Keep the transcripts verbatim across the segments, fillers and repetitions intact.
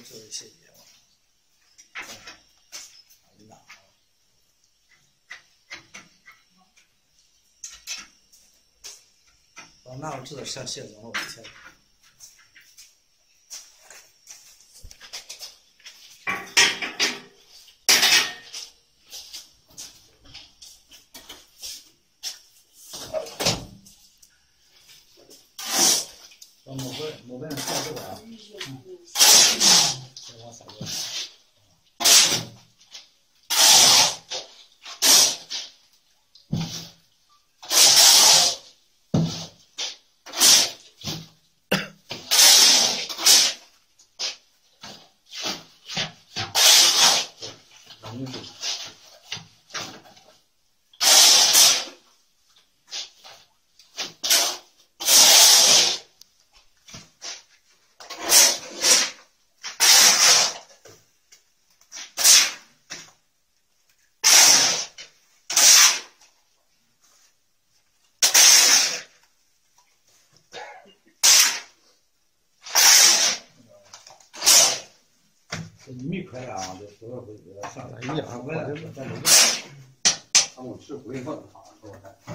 做的细节嘛。领导，哦，那我知道上卸妆了，我天。 某个某个人下这个啊，嗯，先往撒个。冷水。 你没可以啊，这所有会上来一样，我来我在那个，他们吃回问他，说我看。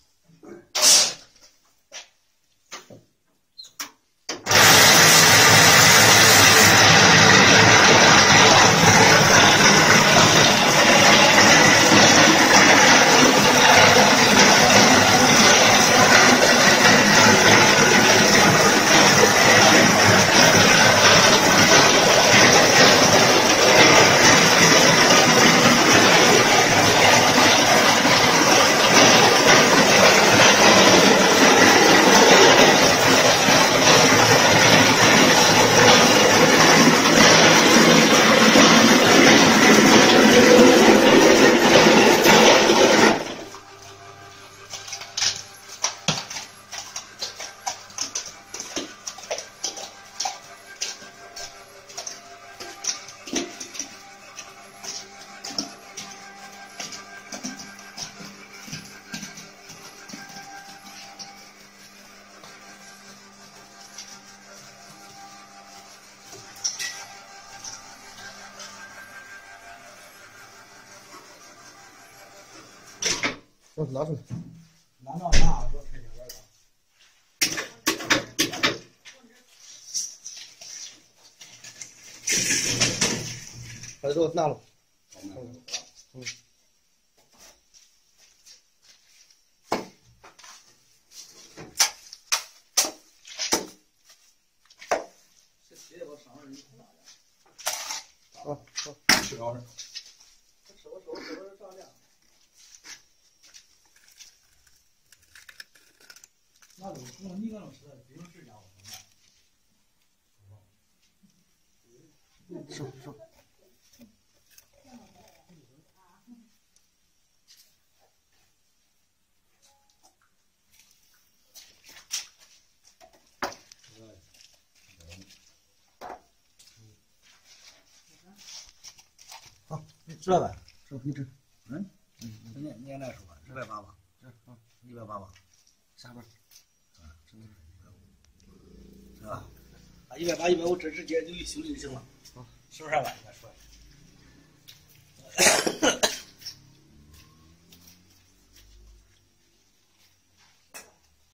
我拿出来。 拿到那，我开点玩儿。 把这个拿了。 嗯。 嗯。 这鞋我上面一拿的。 啊好。 吃着是。手手手手照亮。 那种用你那种吃的，不用这家伙是是。好，你知道吧？是不是你这？嗯嗯，你你来说吧，一百八吧。这啊，一百八吧。下边。 是吧？啊，一百八、一百五，这直接就一宿就行了，是不是吧？应该说。